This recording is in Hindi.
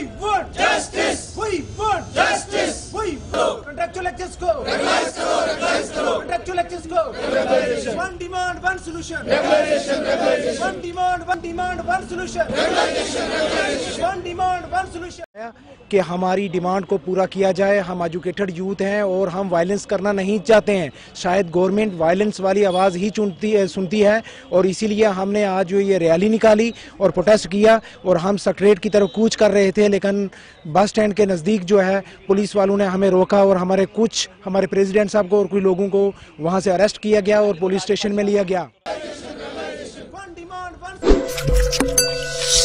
want justice. We want justice. We want contractual lectures को regularise करो. Contractual lectures को regularization. One demand, one solution. Regularization. One demand, one solution. Regularization. One demand, one solution. कि हमारी डिमांड को पूरा किया जाए। हम एजुकेटेड यूथ हैं और हम वायलेंस करना नहीं चाहते हैं। शायद गवर्नमेंट वायलेंस वाली आवाज़ ही सुनती है और इसीलिए हमने आज जो ये रैली निकाली और प्रोटेस्ट किया और हम सेक्रेटरीट की तरफ कूच कर रहे थे, लेकिन बस स्टैंड के नज़दीक जो है पुलिस वालों ने हमें रोका और हमारे प्रेसिडेंट साहब को और कुछ लोगों को वहाँ से अरेस्ट किया गया और पुलिस स्टेशन में लिया गया।